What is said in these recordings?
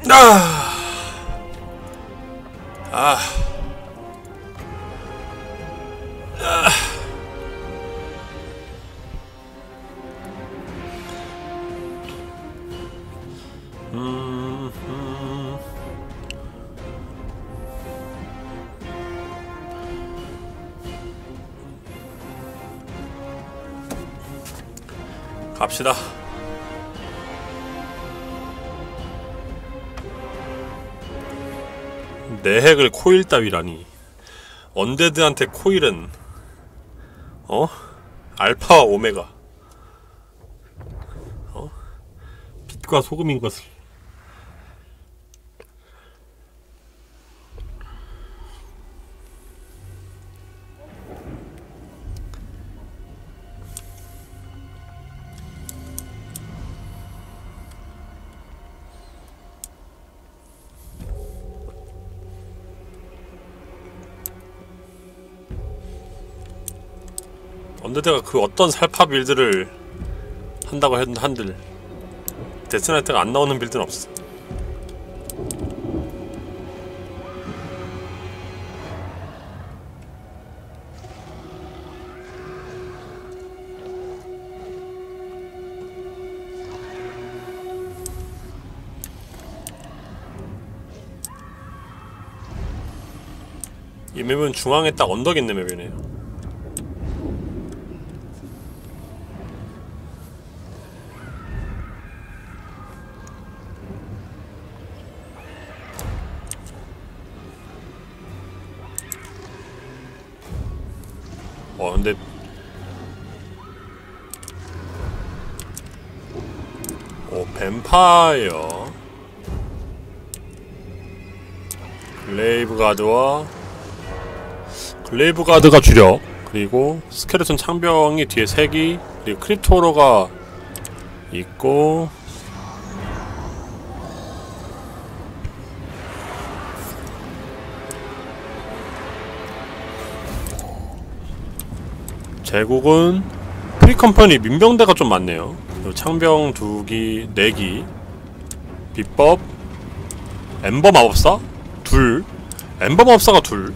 아. 아. 아. 갑시다. 내 핵을 코일 따위라니. 언데드한테 코일은 알파와 오메가, 빛과 소금인 것을. 언데드가 그 어떤 살파 빌드를 한다고 한들 데스나이트가 안 나오는 빌드는 없어. 이 맵은 중앙에 딱 언덕 있는 맵이네요. 근데 뱀파이어, 글레이브 가드가 주력, 그리고 스켈레톤 창병이 뒤에 3기, 그리고 크립토로가 있고, 제국은 프리컴퍼니 민병대가 좀 많네요. 그리고 창병 2기, 4기, 비법, 엠버 마법사? 둘. 엠버 마법사가 둘.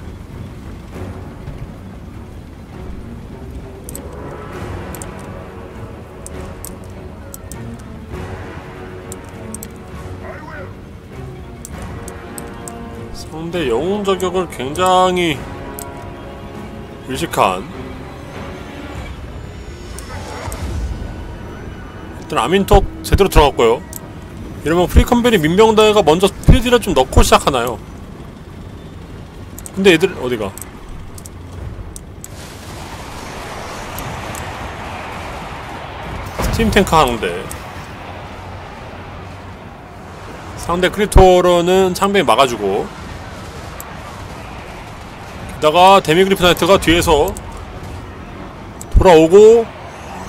상대 영웅 저격을 굉장히 의식한. 일단 아민톡 제대로 들어갔고요. 이러면 프리컴베니 민병대가 먼저 필드를 좀 넣고 시작하나요? 근데 얘들 어디가? 스팀탱크 하는데 상대 크리토로는 창병이 막아주고, 게다가 데미그리프나이트가 뒤에서 돌아오고,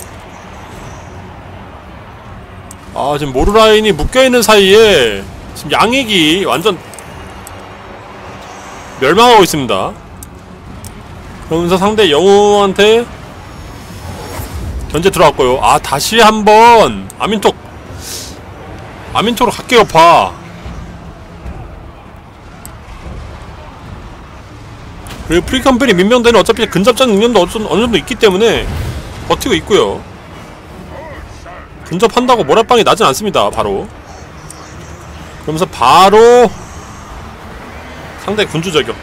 지금 모르라인이 묶여있는 사이에 지금 양익이 완전 멸망하고 있습니다. 그러면서 상대 영웅한테 견제 들어왔고요. 다시 한번 아민톡으로 갈게요. 그리고 프리컴퍼니 민병대는 어차피 근접전 능력도 어느정도 있기 때문에 버티고 있고요. 근접한다고 모래빵이 나진 않습니다. 바로 그러면서 바로 상대 군주 저격.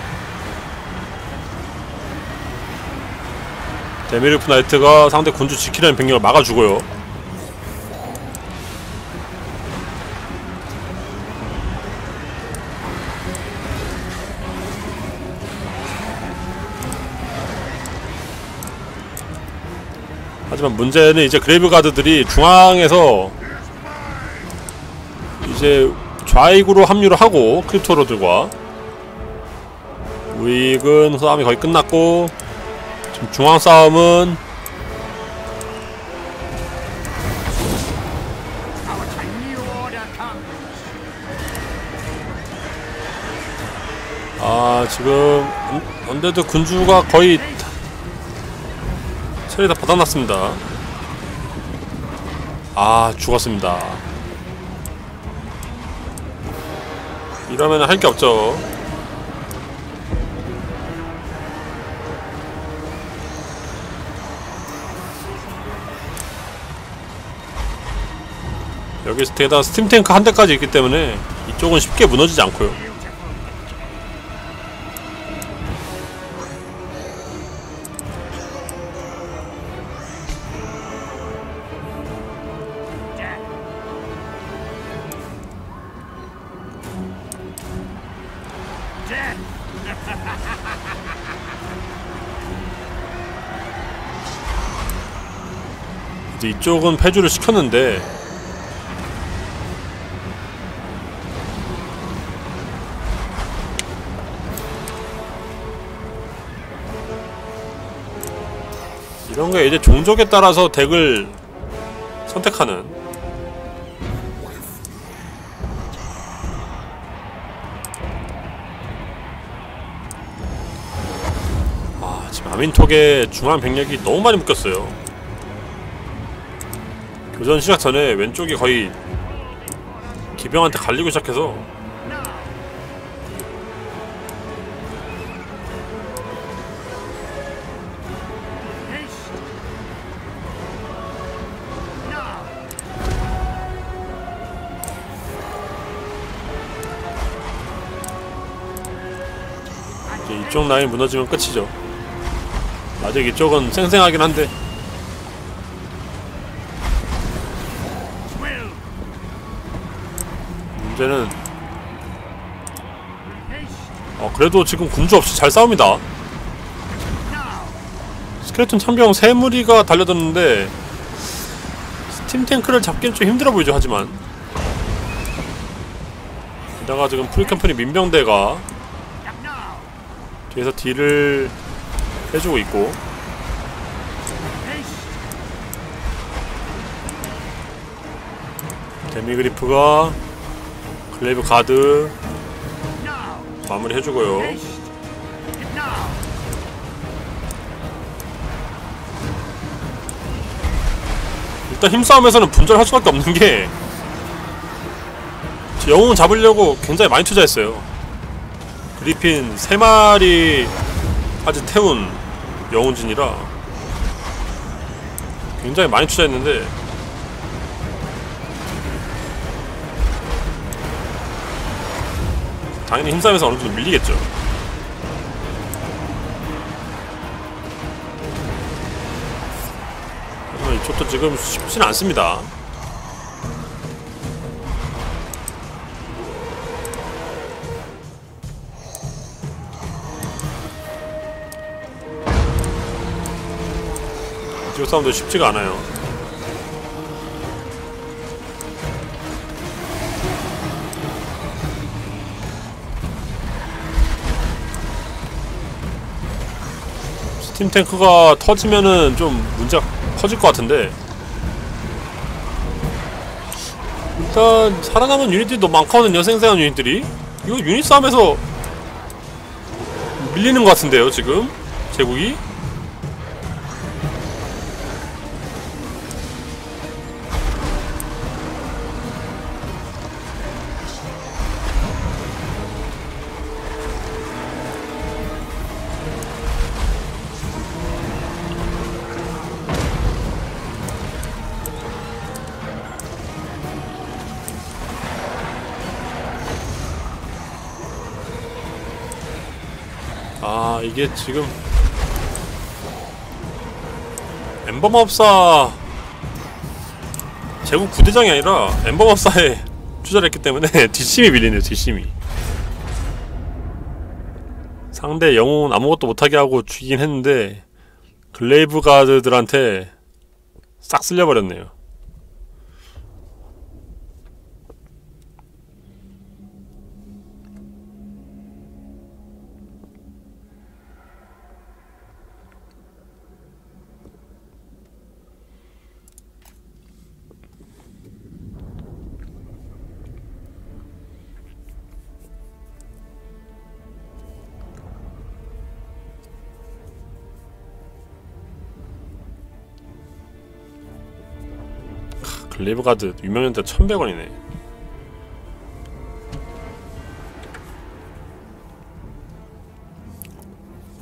데미르프 나이트가 상대 군주 지키려는 병력을 막아주고요. 하지만 문제는 이제 그레이브 가드들이 중앙에서 이제 좌익으로 합류를 하고, 크립토로들과 우익은 싸움이 거의 끝났고, 지금 중앙 싸움은 지금 언데드 군주가 거의 체리 다 받아놨습니다. 죽었습니다. 이러면 할 게 없죠. 여기서 게다가 스팀탱크 한 대까지 있기 때문에 이쪽은 쉽게 무너지지 않고요. 이제 이쪽은 폐주를 시켰는데 이런게 이제 종족에 따라서 덱을 선택하는. 아, 지금 아민톡에 중앙 병력이 너무 많이 묶였어요. 교전 시작 전에 왼쪽이 거의 기병한테 갈리고 시작해서 이제 이쪽 라인 무너지면 끝이죠. 아직 이쪽은 쌩쌩하긴 한데 문제는 그래도 지금 군주 없이 잘 싸웁니다. 스켈레톤 참병 3무리가 달려들었는데 스팀탱크를 잡기는 좀 힘들어 보이죠. 하지만 게다가 지금 프리캠프니 민병대가 뒤에서 딜을 해주고 있고 데미그리프가 글레이브 가드 마무리 해주고요. 일단 힘싸움에서는 분절할 수밖에 없는게 영웅 잡으려고 굉장히 많이 투자했어요. 그리핀 3마리까지 태운 영웅진이라 굉장히 많이 투자했는데 당연히 힘싸움에서 어느정도 밀리겠죠. 하지만 이쪽도 지금 쉽지는 않습니다. 이쪽 싸움도 쉽지가 않아요. 스팀탱크가 터지면은 좀 문제가 커질 것 같은데 일단 살아남은 유닛들이 너무 많거든요. 생생한 유닛들이. 이거 유닛 싸움에서 밀리는 것 같은데요 지금 제국이. 아, 이게 지금 엠버마법사 제국 부대장이 아니라 엠버마법사에 투자를 했기 때문에 뒷심이 밀리네요. 뒷심이. 상대 영웅은 아무것도 못하게 하고 죽이긴 했는데 글레이브 가드들한테 싹 쓸려버렸네요. 글레이브 가드 유명한데 1100원이네.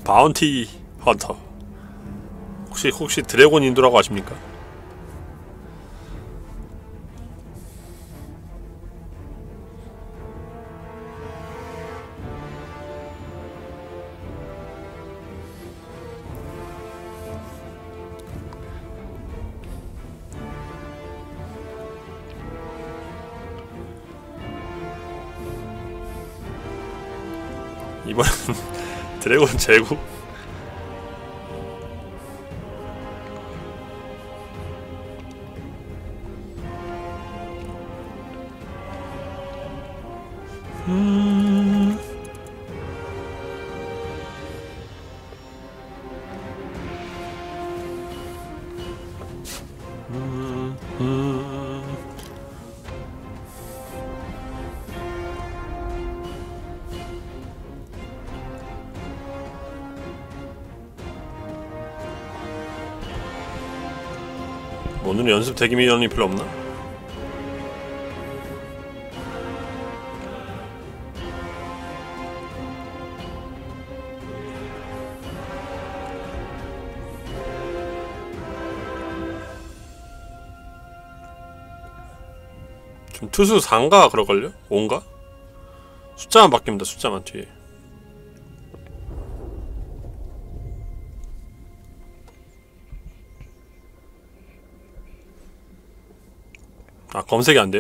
바운티 헌터. 혹시 드래곤 인도라고 아십니까? 이번엔 드래곤 제국? 오늘은 연습 대기 미련이 별로 없나? 좀 투수 4인가 그럴걸요? 5인가? 숫자만 바뀝니다. 숫자만 뒤에. 아, 검색이 안 돼요?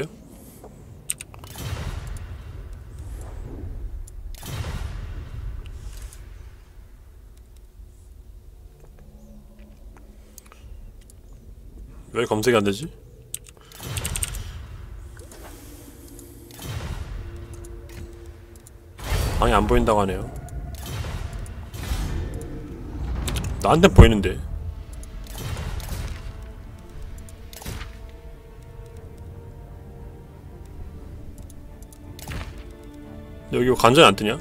왜 검색이 안 되지? 방이 안 보인다고 하네요. 나한텐 보이는데. 여기 관전이 안 뜨냐?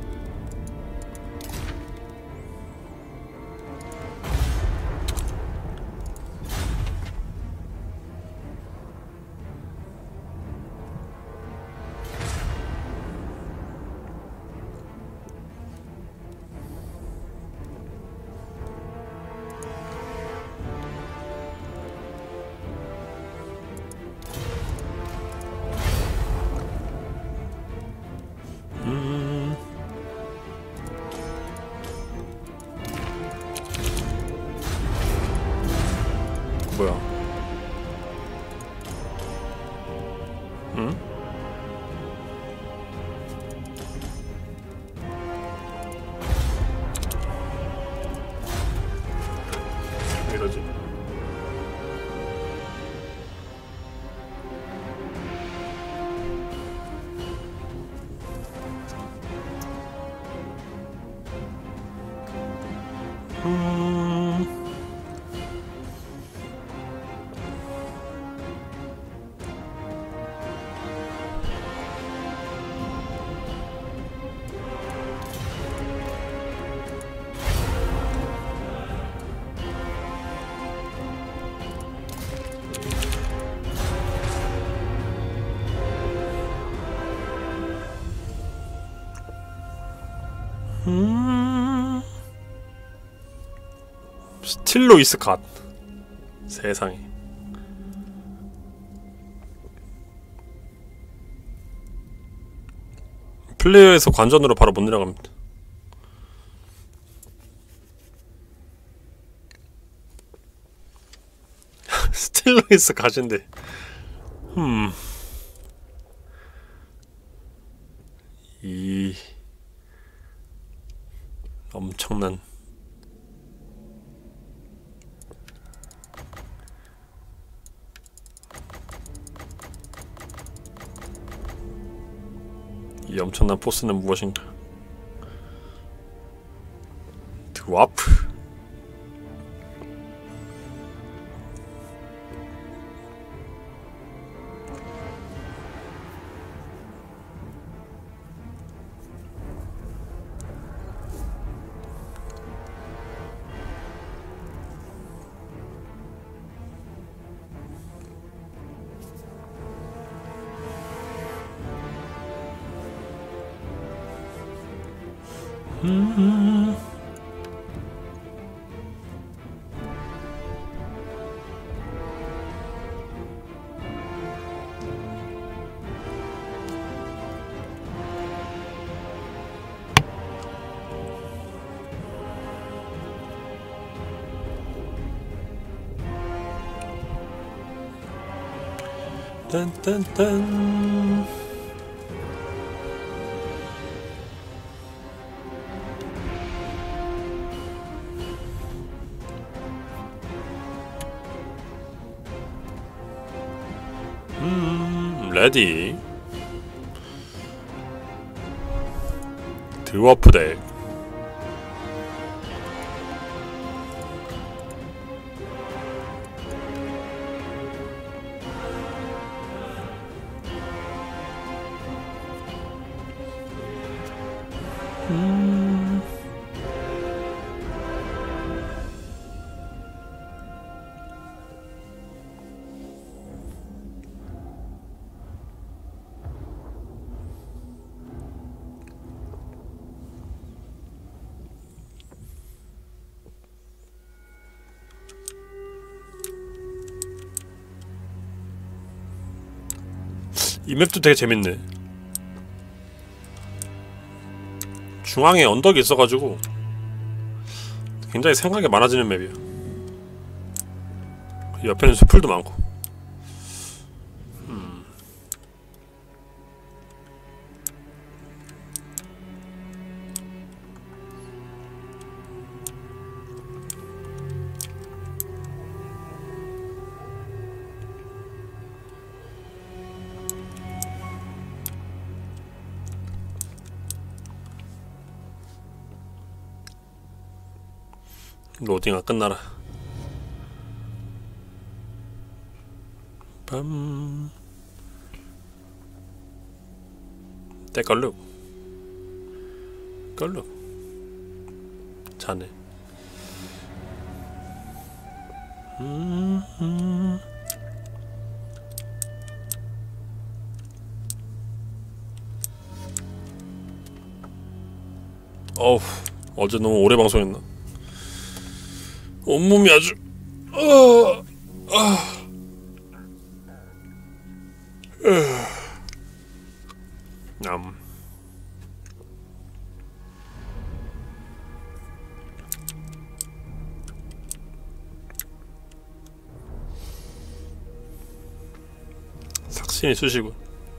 뭐야? 응? 왜 이러지? 스틸로이스 갓. 세상에. 플레이어에서 관전으로 바로 못 내려갑니다. 스틸로이스 갓인데. 이 엄청난 이 엄청난 포스는 무엇인가? 드와프. 딴딴딴. 레디. 드워프 덱. 이 맵도 되게 재밌네. 중앙에 언덕이 있어가지고 굉장히 생각이 많아지는 맵이야. 옆에는 숲풀도 많고. 로딩아 끝나라. 빰. 때걸룩. 걸룩. 자네. 어우, 어제 너무 오래 방송했나? 온몸이 아주 삭신이 쑤시고.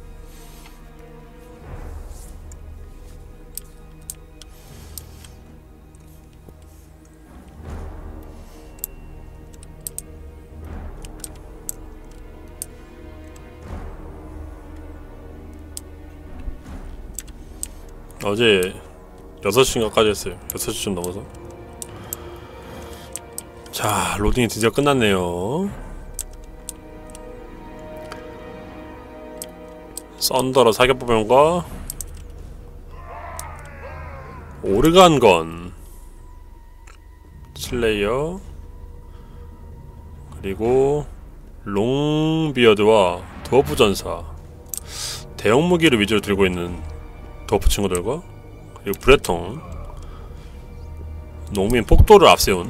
어제 6시인가까지 했어요. 6시쯤 넘어서. 자, 로딩이 드디어 끝났네요. 썬더러 사격보병과 오르간건 슬레이어, 그리고 롱비어드와 드워프 전사, 대형 무기를 위주로 들고 있는 드워프 친구들과, 그리고 브레통, 농민 폭도를 앞세운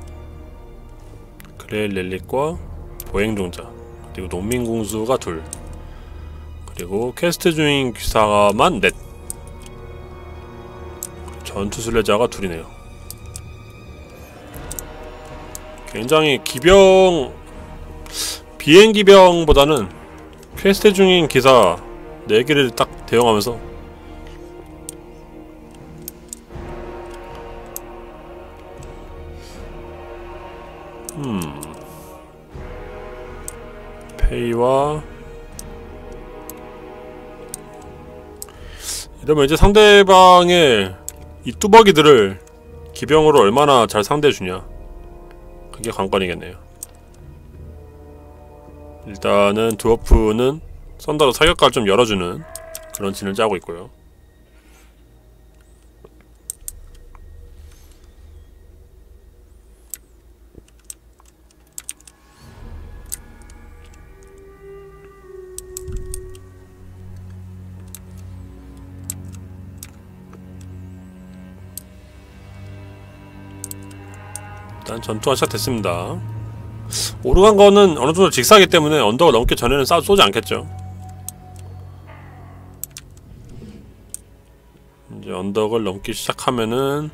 그레일 렐릭과 보행종자, 그리고 농민궁수가 둘, 그리고 퀘스트 중인 귀사만 넷, 전투순례자가 둘이네요. 굉장히 비행기병보다는 퀘스트 중인 기사 4개를 딱 대용하면서 페이와 이러면 이제 상대방의 이 뚜벅이들을 기병으로 얼마나 잘 상대해주냐, 그게 관건이겠네요. 일단은 드워프는 썬더로 사격각을 좀 열어주는 그런 진을 짜고 있고요. 일단 전투가 시작됐습니다. 오르간 거는 어느정도 직사하기 때문에 언덕을 넘기 전에는 쏘지 않겠죠. 이제 언덕을 넘기 시작하면은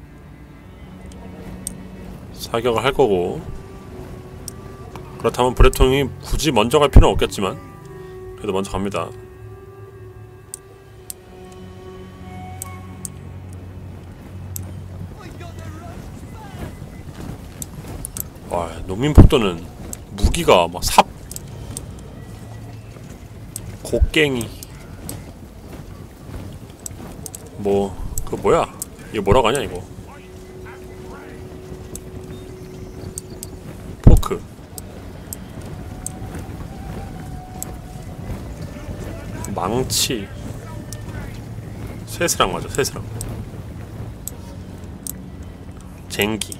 사격을 할 거고, 그렇다면 브레통이 굳이 먼저 갈 필요는 없겠지만 그래도 먼저 갑니다. 와, 농민폭도는 무기가 막 삽, 곡괭이, 뭐 그거 뭐야? 이거 뭐라고 하냐 이거? 포크, 망치, 쇠스랑 맞아, 쇠스랑, 쟁기.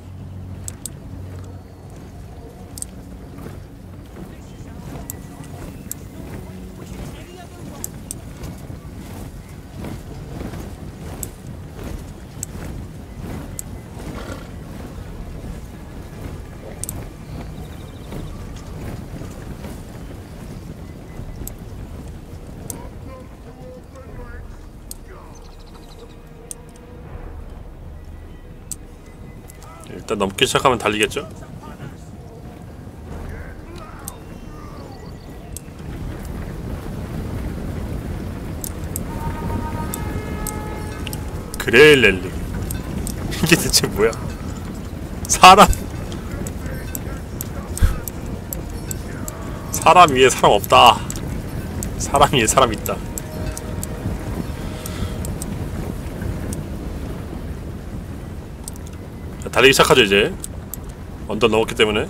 일단 넘기 시작하면 달리겠죠? 그레일 랠리. 이게 대체 뭐야? 사람 위에 사람 없다. 사람 위에 사람 있다. 자, 달리기 시작하죠 이제. 언덕 넘었기 때문에.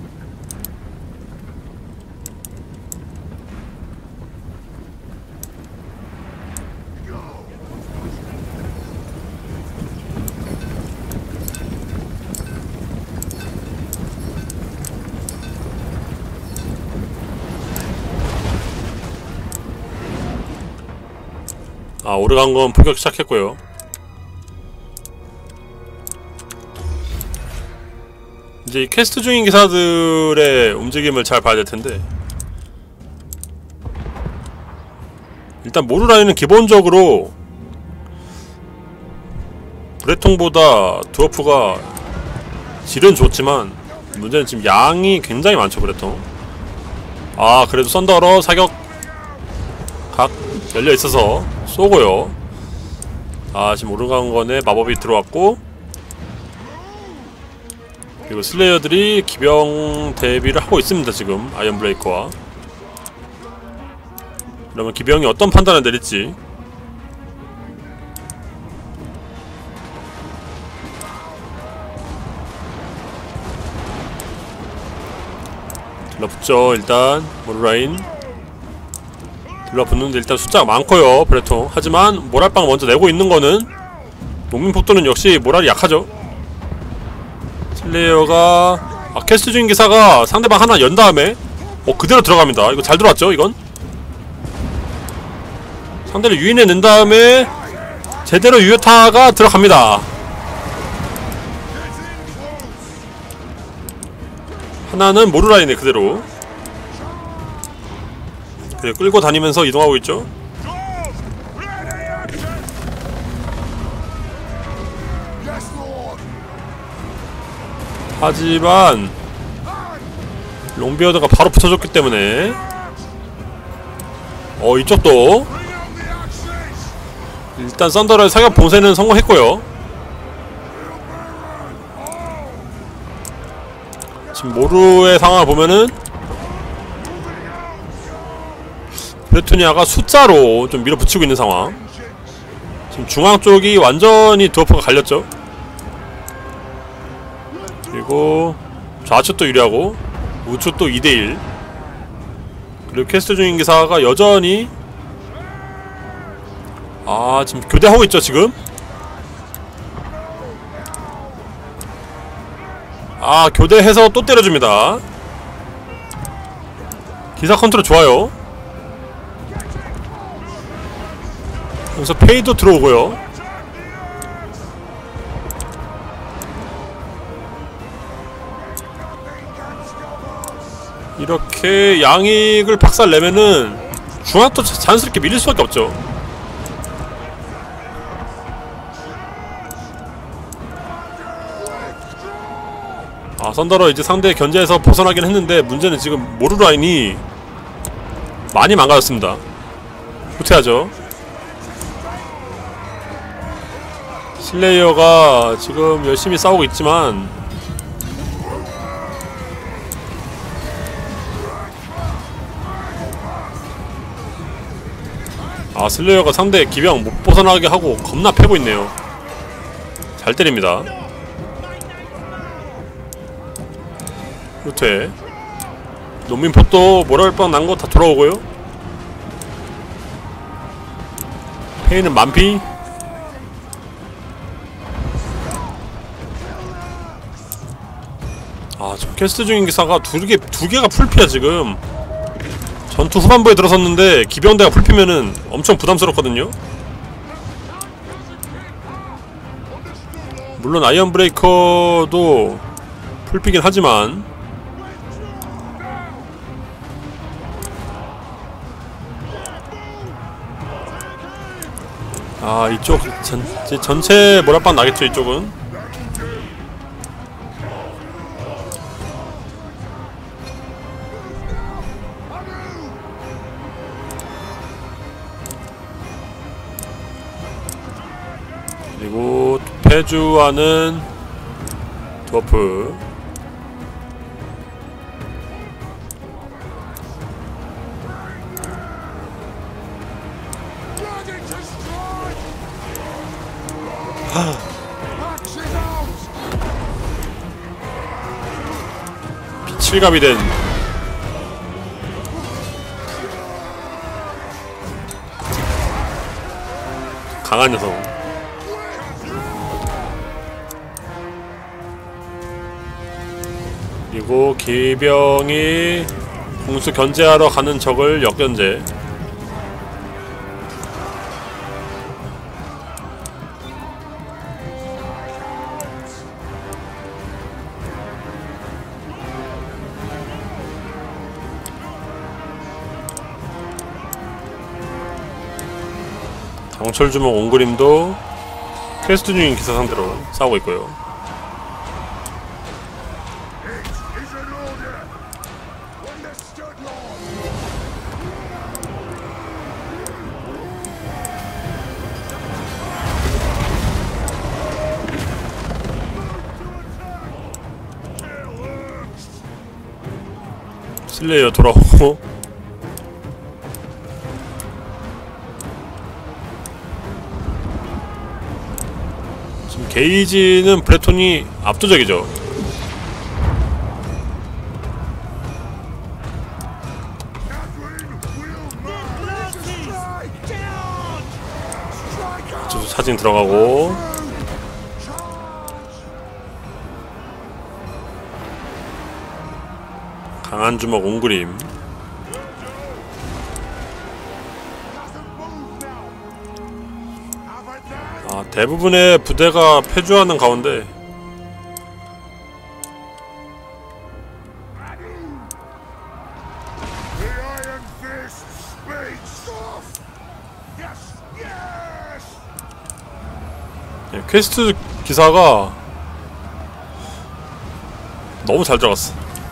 아, 오래간 건 포격 시작했고요. 이제 이 퀘스트 중인 기사들의 움직임을 잘 봐야 될 텐데, 일단 모르라인은 기본적으로 브레통보다 드워프가 질은 좋지만 문제는 지금 양이 굉장히 많죠. 브레통. 아, 그래도 썬더러 사격 각 열려있어서 쏘고요. 아, 지금 오르간건에 마법이 들어왔고, 그리고 슬레이어들이 기병 대비를 하고 있습니다. 지금 아이언 브레이커와. 그러면 기병이 어떤 판단을 내릴지. 들러붙죠. 일단 모르라인 들러붙는데 일단 숫자가 많고요. 브레통. 하지만 모랄빵 먼저 내고 있는 거는, 농민폭도는 역시 모랄이 약하죠. 슬레이어가 퀘스트 중인 기사가 상대방 하나 연 다음에 그대로 들어갑니다. 이거 잘 들어왔죠 이건? 상대를 유인해 낸 다음에 제대로 유효타가 들어갑니다. 하나는 모르라인에 그대로 끌고 다니면서 이동하고 있죠. 하지만 롱비어드가 바로 붙여줬기 때문에 이쪽도 일단 썬더러의 사격 봉쇄는 성공했고요. 지금 모루의 상황을 보면은 브레토니아가 숫자로 좀 밀어붙이고 있는 상황. 지금 중앙 쪽이 완전히 드워프가 갈렸죠. 그리고 좌측도 유리하고 우측도 2대1. 그리고 퀘스트 중인 기사가 여전히 지금 교대하고 있죠 지금. 교대해서 또 때려줍니다. 기사 컨트롤 좋아요. 여기서 페이도 들어오고요. 이렇게 양익을 박살내면은 중앙도 자연스럽게 밀릴 수밖에 없죠. 썬더러 이제 상대 견제에서 벗어나긴 했는데, 문제는 지금 모르라인이 많이 망가졌습니다. 후퇴하죠. 슬레이어가 지금 열심히 싸우고 있지만 슬레이어가 상대 기병 못 벗어나게 하고 겁나 패고 있네요. 잘 때립니다. 후퇴. 농민포도 모랄빵 난 거 다 돌아오고요. 페이는 만피. 저 퀘스트 중인 기사가 두 개가 풀피야 지금. 전투 후반부에 들어섰는데 기병대가 풀피면은 엄청 부담스럽거든요. 물론 아이언 브레이커도 풀피긴 하지만 이쪽 전체 모랄빵 나겠죠 이쪽은. 그리고 페주와는 드워프. 비칠갑이 된 강한 녀석. 그리고 기병이 공수 견제하러 가는 적을 역견제. 강철주먹 옹그림도 퀘스트 중인 기사 상대로 싸우고 있고요. 슬레이어 돌아오고 지금 게이지는 브레톤이 압도적이죠. 사진 들어가고 강한 주먹 옹그림. 대부분의 부대가 패주하는 가운데 퀘스트 기사가 너무 잘 들어갔어.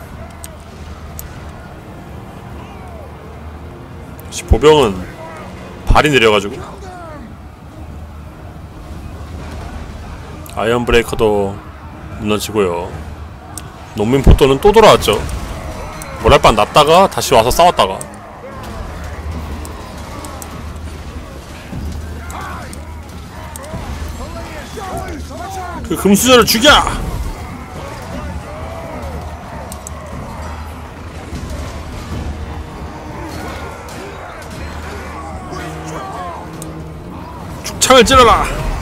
보병은 발이 느려가지고 아이언 브레이커도 무너지고요. 농민포도는 또 돌아왔죠. 모랄빵 났다가 다시 와서 싸웠다가 그 금수저를 죽여! 축창을 찌르라!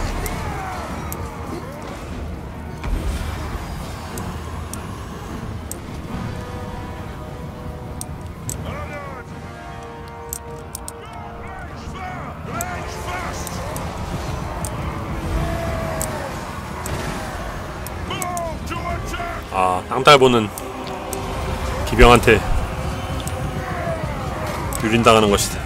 땅딸보는 기병한테 유린당하는 것이다.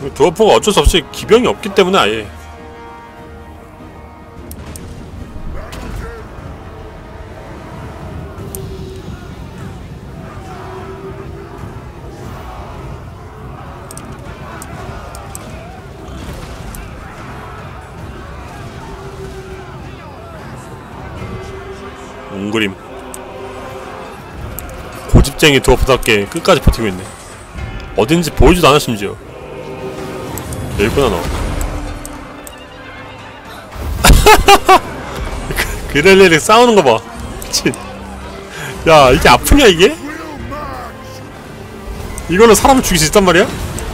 드워프가 어쩔 수 없이 기병이 없기 때문에 아예 웅그림 고집쟁이 드워프답게 끝까지 버티고 있네. 어딘지 보이지도 않아. 심지어 여기구나 너. 그렐리랑 싸우는 거 봐. 미친. 야 이게 아프냐 이게? 이걸로 사람을 죽일 수 있단 말이야?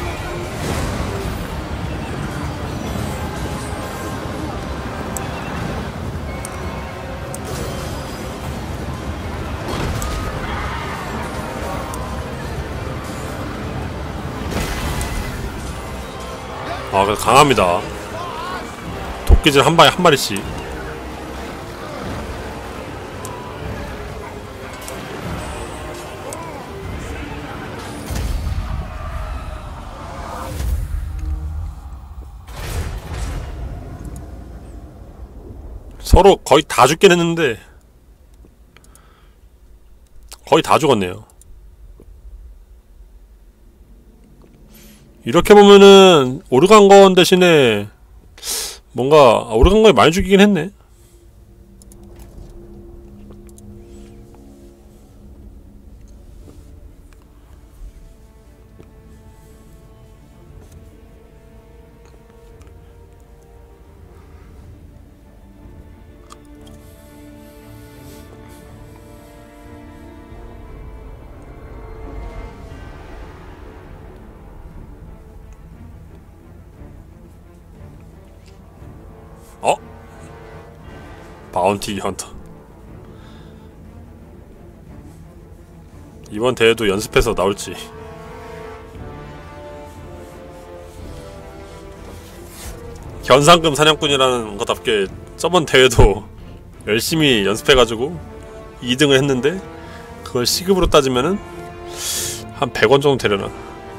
아, 그래도 강합니다. 도끼질 한 방에 한 마리씩. 서로 거의 다 죽긴 했는데 거의 다 죽었네요. 이렇게 보면은 오르간건 대신에 뭔가 오르간건이 많이 죽이긴 했네. 어? 바운티 헌터. 이번 대회도 연습해서 나올지. 현상금 사냥꾼이라는 것답게 저번 대회도 열심히 연습해가지고 2등을 했는데 그걸 시급으로 따지면은 한 100원 정도 되려나?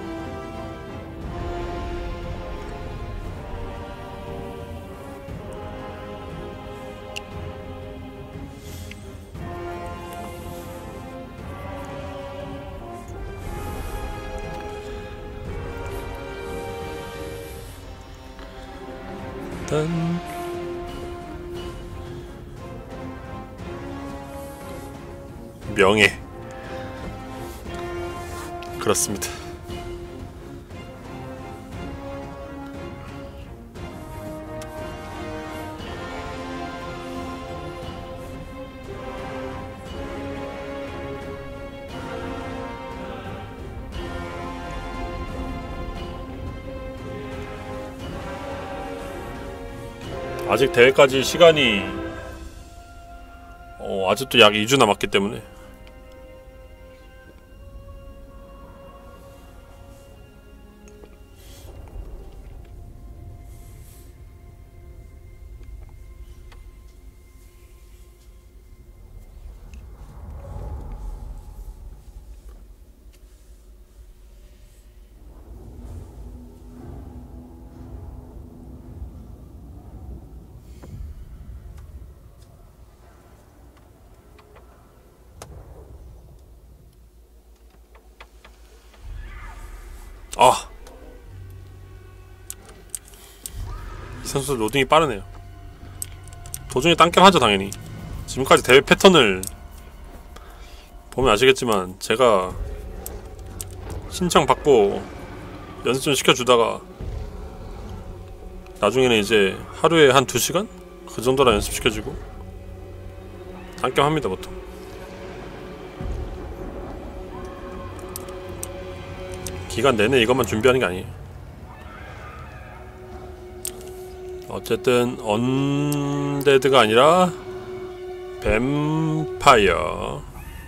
일단 명예. 그렇습니다. 아직 대회까지 시간이 아직도 약 2주 남았기 때문에 이 선수 로딩이 빠르네요. 도중에 딴겜 하죠 당연히. 지금까지 대회 패턴을 보면 아시겠지만 제가 신청 받고 연습 좀 시켜주다가 나중에는 이제 하루에 한 2시간? 그 정도라 연습시켜주고 딴겜 합니다 보통. 기간 내내 이것만 준비하는 게 아니에요. 어쨌든 언데드가 아니라 뱀파이어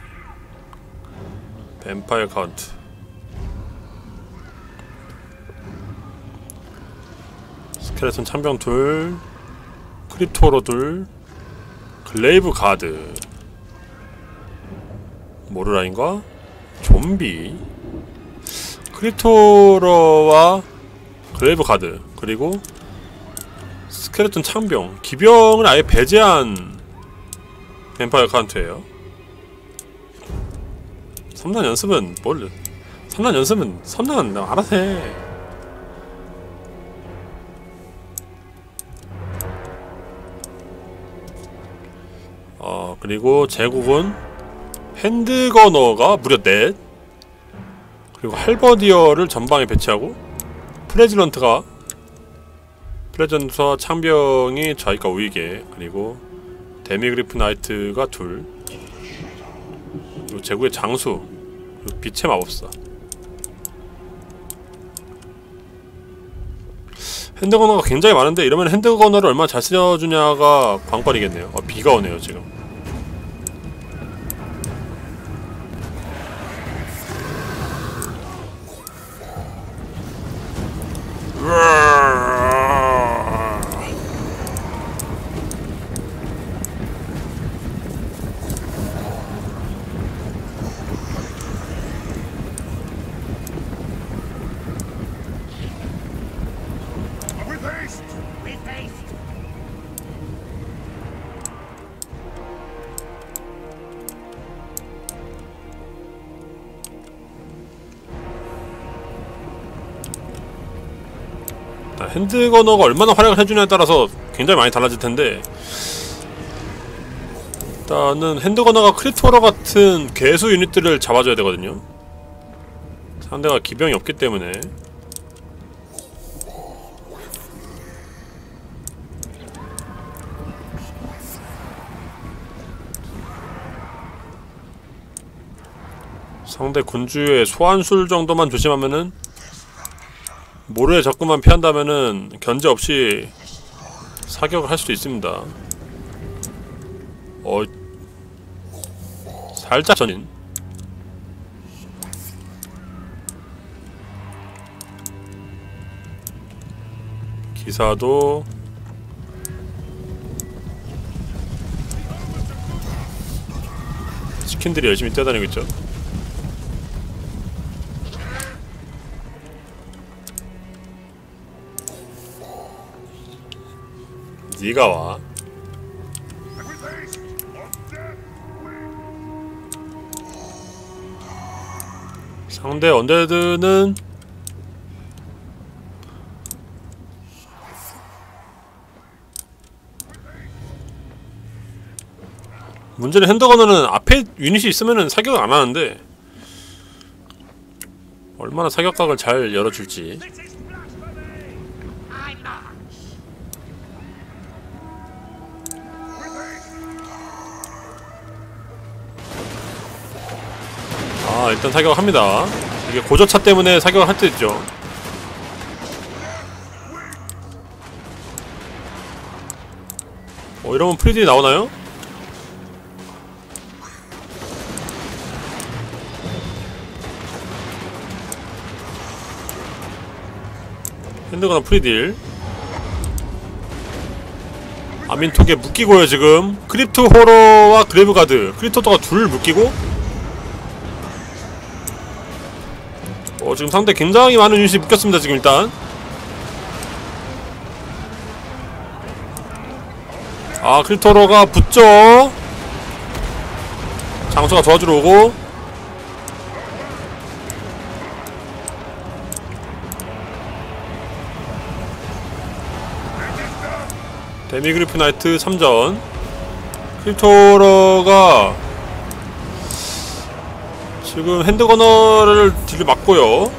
카운트. 스켈레톤 창병 둘, 크립토로 둘, 글레이브 가드, 모르라인과 좀비. 크립토러와 그레이브 가드, 그리고 스켈레톤 창병. 기병을 아예 배제한 뱀파이어 카운트예요. 3단 연습은 뭘? 3단 연습은 선난 알아서 해. 그리고 제국은 핸드거너가 무려 넷, 그리고 할버디어를 전방에 배치하고 프레지던트와 창병이 좌익과 우익에, 그리고 데미그리프 나이트가 둘, 그리고 제국의 장수, 그리고 빛의 마법사. 핸드거너가 굉장히 많은데 이러면 핸드거너를 얼마나 잘 쓰여주냐가 관건이겠네요. 비가 오네요 지금. 핸드거너가 얼마나 활약을 해주냐에 따라서 굉장히 많이 달라질텐데, 일단은 핸드거너가 크리토러 같은 괴수 유닛들을 잡아줘야 되거든요. 상대가 기병이 없기 때문에. 상대 군주의 소환술 정도만 조심하면은, 모르의 적군만 피한다면은 견제 없이 사격을 할 수도 있습니다. 살짝 전인. 기사도 치킨들이 열심히 뛰어다니고 있죠. 니가 와. 상대 언데드는 문제는 핸드거너는 앞에 유닛이 있으면은 사격을 안 하는데 얼마나 사격각을 잘 열어줄지. 일단 사격합니다. 이게 고저차 때문에 사격을 할 때 있죠. 이러면 프리딜이 나오나요? 핸드거나 프리딜. 아민톡에 묶이고요 지금. 크립트 호러와 그레이브가드. 크립토가 둘 묶이고, 지금 상대 굉장히 많은 유닛이 묶였습니다 지금. 일단 크립토러가 붙죠. 장수가 도와주러 오고, 데미그리프 나이트 3전. 크립토러가 지금 핸드거너를 딜을 맞고요.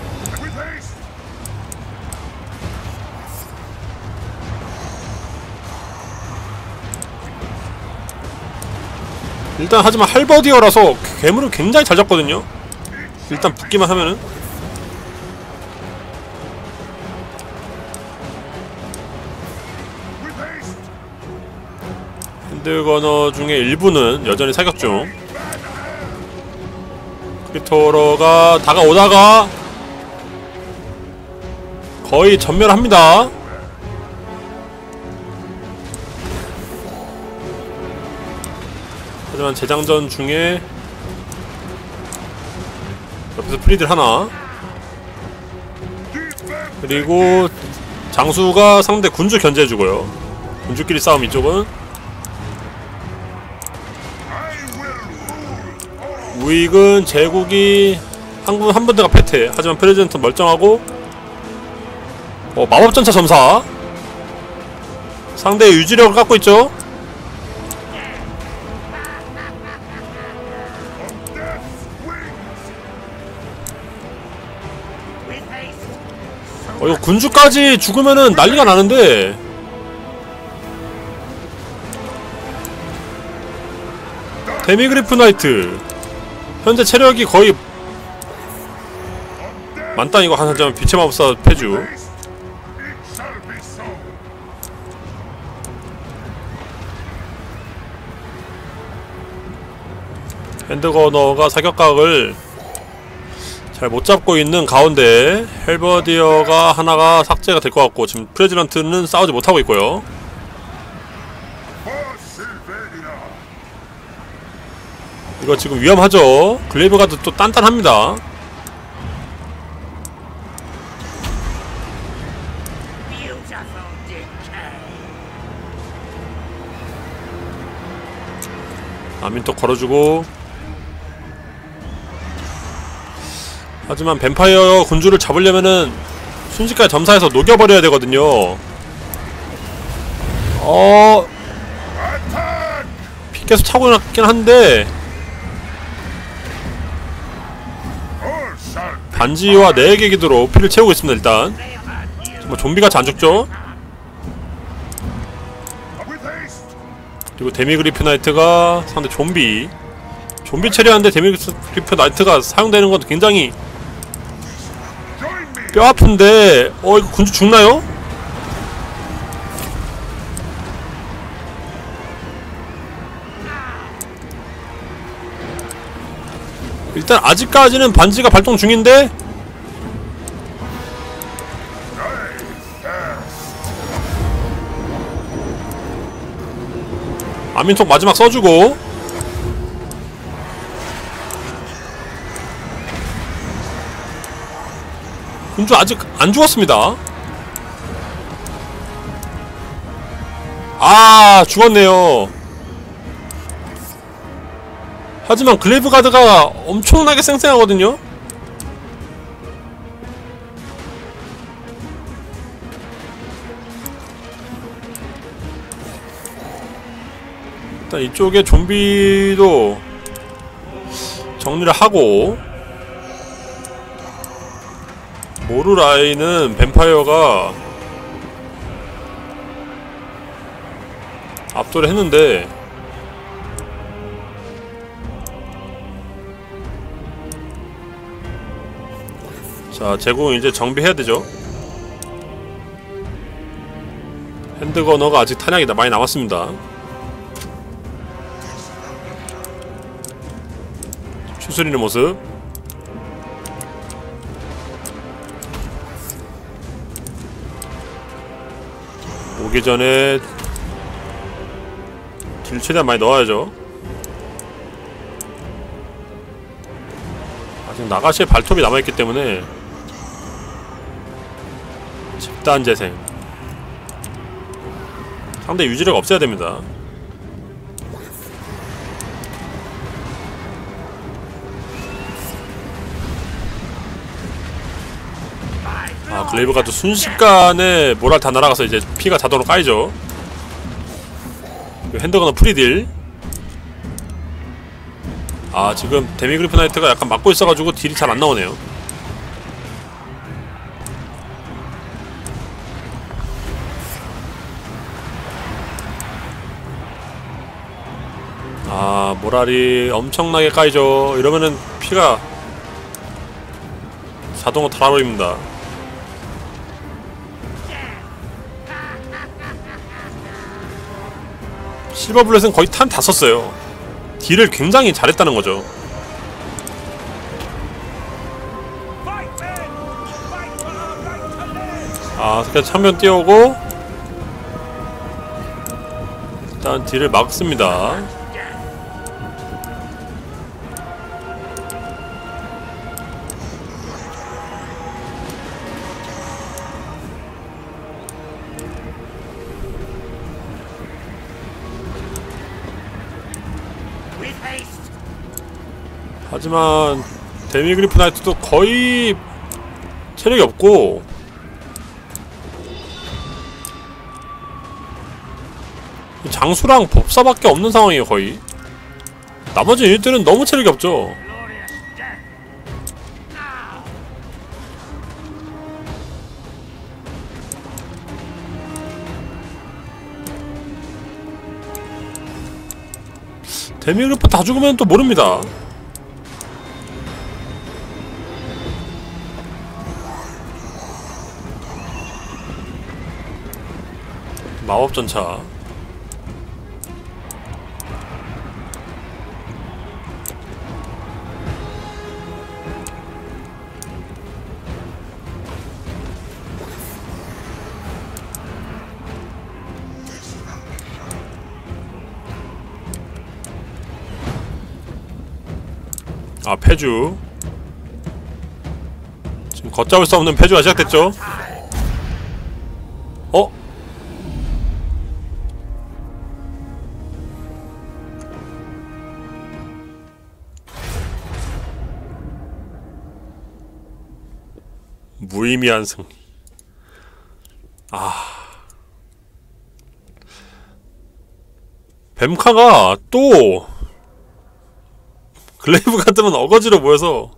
일단 하지만 할버디어라서 괴물을 굉장히 잘 잡거든요. 일단 붙기만 하면은. 핸드거너 중에 일부는 여전히 사격 중. 크립토러가 다가오다가 거의 전멸합니다. 하지만 재장전 중에 옆에서 프리딜 하나. 그리고 장수가 상대 군주 견제해주고요. 군주끼리 싸움 이쪽은. 우익은 제국이 한 군데가 패퇴. 하지만 프레젠트 멀쩡하고. 마법전차 점사. 상대의 유지력을 깎고 있죠. 이거 군주까지 죽으면은 난리가 나는데. 데미그리프 나이트 현재 체력이 거의 만땅. 이거 하자면 빛의 마법사 패주. 핸드거너가 사격각을 잘 못잡고 있는 가운데 헬버디어가 하나가 삭제가 될 것 같고, 지금 프레지던트는 싸우지 못하고 있고요. 이거 지금 위험하죠. 글레이브가드 또 단단합니다. 아민톡 걸어주고. 하지만 뱀파이어 군주를 잡으려면은 순식간에 점사해서 녹여버려야 되거든요. 피 계속 차고 났긴 한데 반지와 4개 기도로 피를 채우고 있습니다. 일단 정말 좀비같이 안 죽죠. 그리고 데미그리프 나이트가 상대 좀비 처리하는데 데미그리프 나이트가 사용되는 것도 굉장히 뼈아픈데. 이거 군주 죽나요? 일단 아직까지는 반지가 발동 중인데 아민톡 마지막 써주고. 군주 아직 안 죽었습니다. 죽었네요. 하지만 글레이브가드가 엄청나게 쌩쌩하거든요. 일단 이쪽에 좀비도 정리를 하고. 모루라인은 뱀파이어가 압도를 했는데 자, 제국은 이제 정비해야 되죠. 핸드거너가 아직 탄약이 많이 남았습니다. 추스리는 모습. 오기 전에 딜 최대한 많이 넣어야죠. 아직 나가시의 발톱이 남아있기 때문에. 집단재생 상대 유지력 없애야 됩니다. 글레이브가드 순식간에 모랄 다 날아가서 이제 피가 자동으로 까이죠. 핸드거너 프리딜. 지금 데미그리프 나이트가 약간 막고 있어가지고 딜이 잘 안 나오네요. 모랄이 엄청나게 까이죠. 이러면은 피가 자동으로 달아버립니다. 실버블렛은 거의 탄 다 썼어요. 딜을 굉장히 잘했다는 거죠. 그냥 참변 띄우고 일단 딜을 막습니다. 하지만 데미그리프 나이트도 거의 체력이 없고 장수랑 법사밖에 없는 상황이에요. 거의 나머지 유닛들은 너무 체력이 없죠. 데미그리프 다 죽으면 또 모릅니다. 마법전차 아, 패주 지금 걷잡을 수 없는 패주가 시작됐죠? 어? 무의미한 승리. 아... 뱀카가 또 글레이브 가드만 어거지로 모여서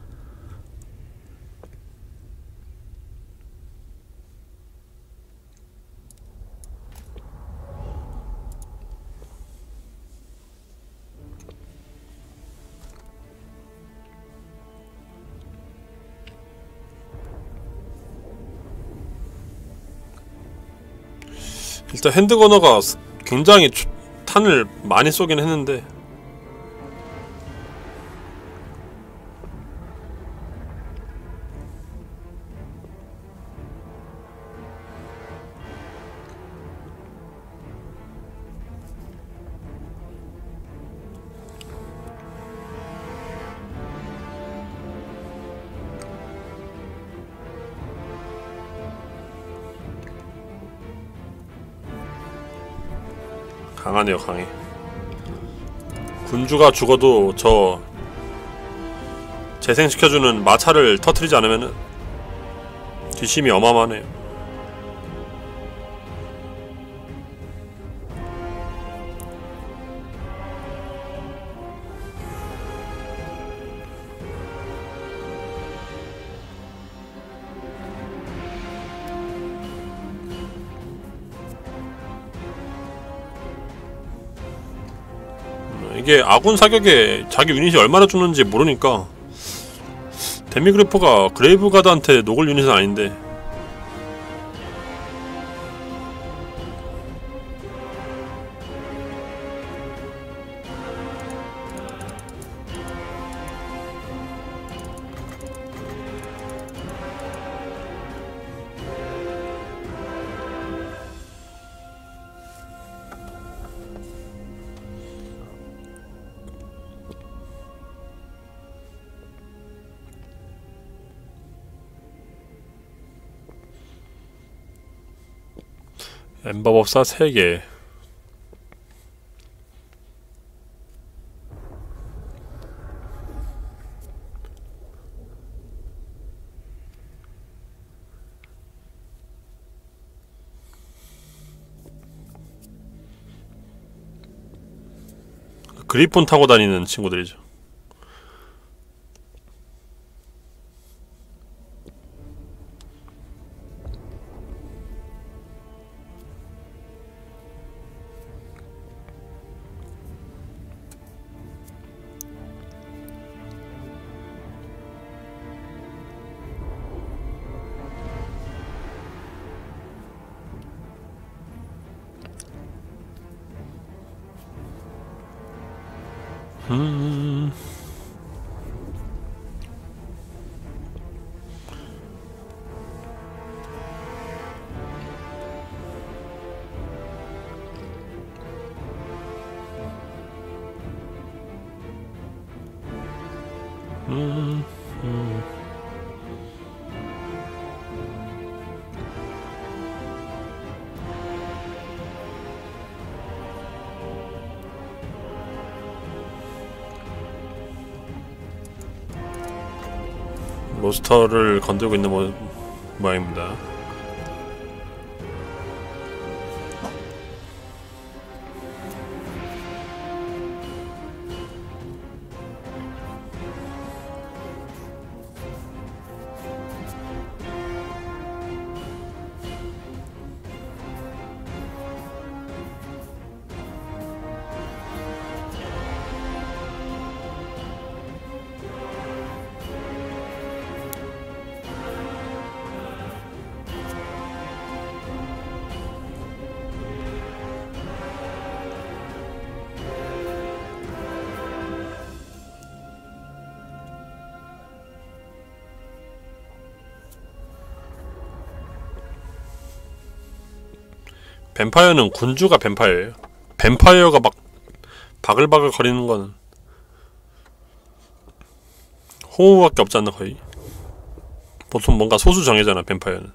일단 핸드거너가 굉장히 탄을 많이 쏘긴 했는데 강하네요. 강해. 군주가 죽어도 저 재생시켜주는 마차를 터트리지 않으면은 뒷심이 어마어마하네요. 이게 아군 사격에 자기 유닛이 얼마나 죽는지 모르니까 데미그래퍼가 그레이브가드한테 녹을 유닛은 아닌데 엠버법사 3개 그리폰 타고 다니는 친구들이죠. 로스터를 건들고 있는 모양입니다. 뱀파이어는 군주가 뱀파이어예요. 뱀파이어가 막 바글바글 거리는 거는 호우밖에 없지 않나 거의. 보통 뭔가 소수 정예잖아 뱀파이어는.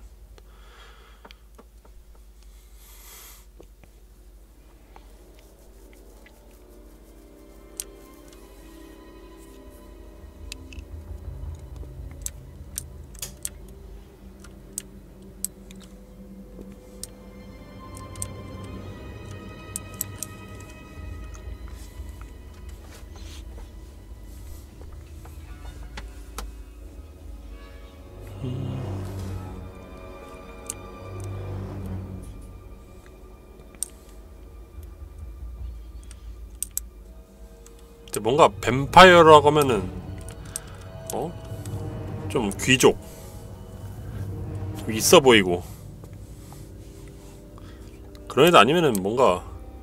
뭔가 뱀파이어라고 하면은 좀 귀족, 좀 있어 보이고 그런 애들 아니면은 뭔가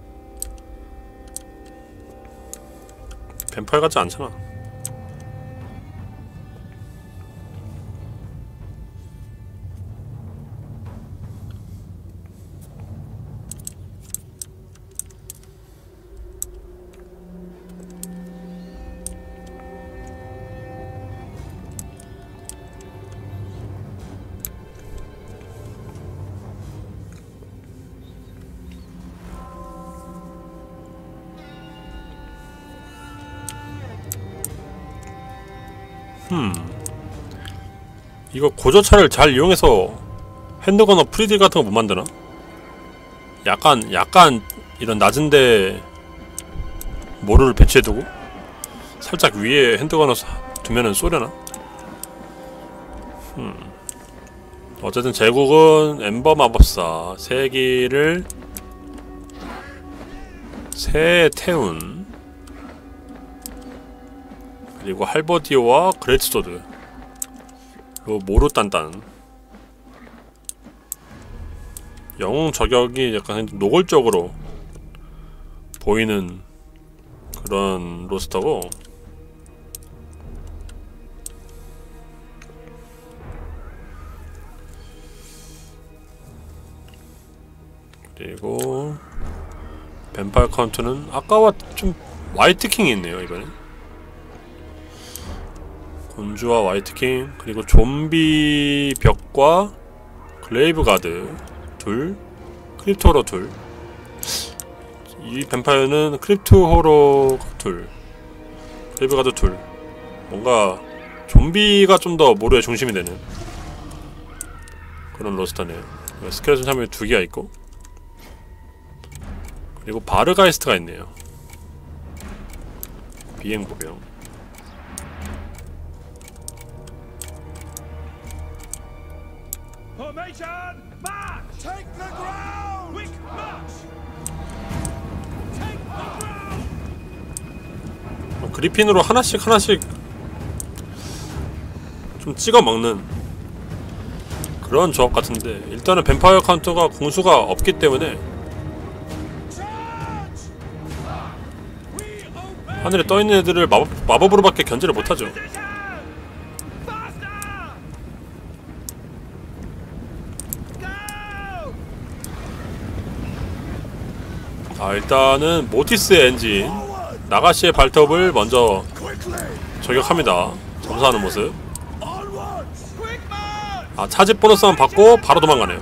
뱀파이어 같지 않잖아. 이거 고저차를 잘 이용해서 핸드건어 프리딜 같은 거 못 만드나? 약간 이런 낮은데 모루를 배치해두고 살짝 위에 핸드건어 두면은 쏘려나? 어쨌든 제국은 엠버 마법사 3기를 세태운 그리고 할버디오와 그레이트소드 그리고 모루딴딴. 영웅 저격이 약간 노골적으로 보이는 그런 로스터고, 그리고 뱀파이어 카운트는 아까와 좀 화이트킹이 있네요. 이번엔 곤주와 화이트킹, 그리고 좀비 벽과 글레이브 가드 둘, 크립트 호러 둘. 이 뱀파이어는 크립트 호러 둘, 글레이브 가드 둘. 뭔가 좀비가 좀 더 모루의 중심이 되는 그런 로스터네요. 스켈레톤 참여 2개가 있고, 그리고 바르가이스트가 있네요. 비행보병. 그리핀으로 하나씩 좀 찍어 먹는 그런 조합 같은데, 일단은 뱀파이어 카운터가 공수가 없기 때문에 하늘에 떠있는 애들을 마법으로밖에 견제를 못하죠. 일단은 모티스의 엔진 나가시의 발톱을 먼저 저격합니다. 점사하는 모습. 차지 보너스만 받고 바로 도망가네요.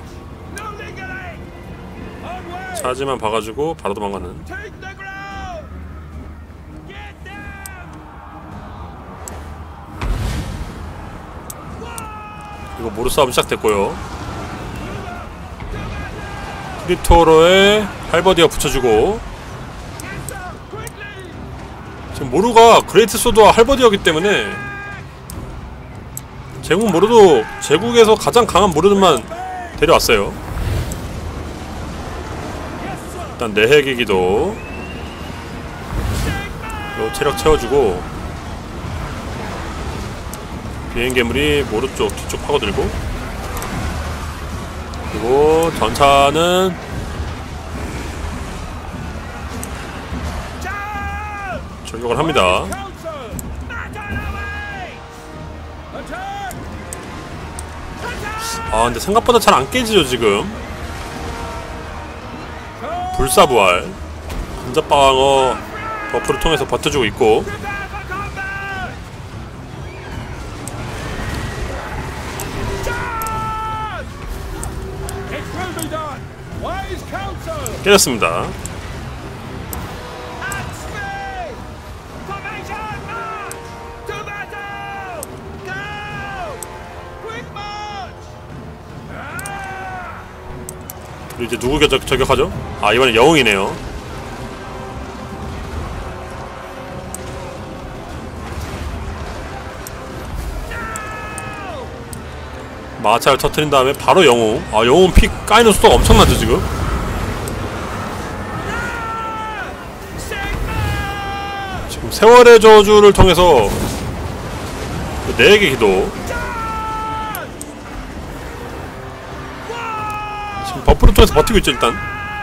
차지만 봐가지고 바로 도망가는. 이거 모루 싸움 시작됐고요. 크립토로의 할버디가 붙여주고, 지금 모루가 그레이트 소드와 할버디였기 때문에 제국 모루도 제국에서 가장 강한 모루들만 데려왔어요. 일단 내핵기기도 체력 채워주고, 비행괴물이 모루 쪽 뒤쪽 파고들고, 그리고 전차는 저격을 합니다. 아 근데 생각보다 잘 안 깨지죠 지금. 불사부활 근접방어 버프를 통해서 버텨주고 있고, 깨졌습니다. 그리고 이제 누구 저격하죠? 아 이번엔 영웅이네요. 마차를 터트린 다음에 바로 영웅. 아 영웅 피 까이는 속도가 엄청나죠 지금? 지금 세월의 저주를 통해서 내에게 기도, 지금 버프를 통해서 버티고 있죠 일단.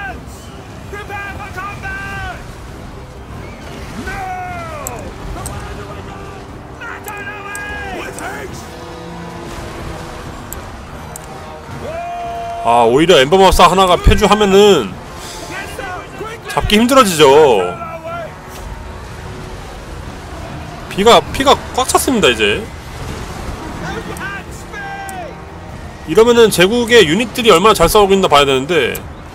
아 오히려 엠버마우스 하나가 폐주하면은 잡기 힘들어지죠. 피가 꽉 찼습니다 이제. 이러면은 제국의 유닛들이 얼마나 잘 싸우고 있나 봐야 되는데,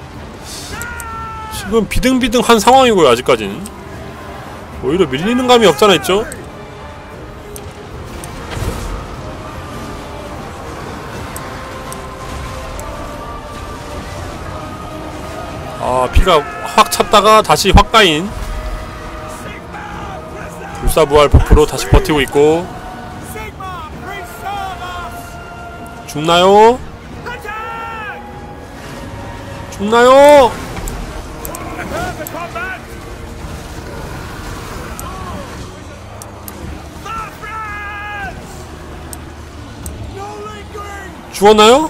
지금 비등비등한 상황이고요 아직까지는. 오히려 밀리는 감이 없잖아 있죠? 아 피가 확 찼다가 다시 확 까인 불사부활 버프로 다시 버티고 있고. 죽나요? 죽나요? 죽었나요?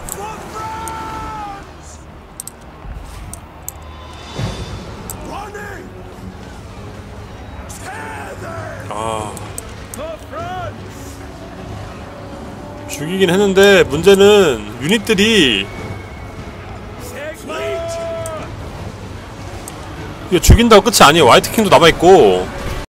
죽이긴 했는데 문제는 유닛들이 이거 죽인다고 끝이 아니에요. 화이트킹도 남아있고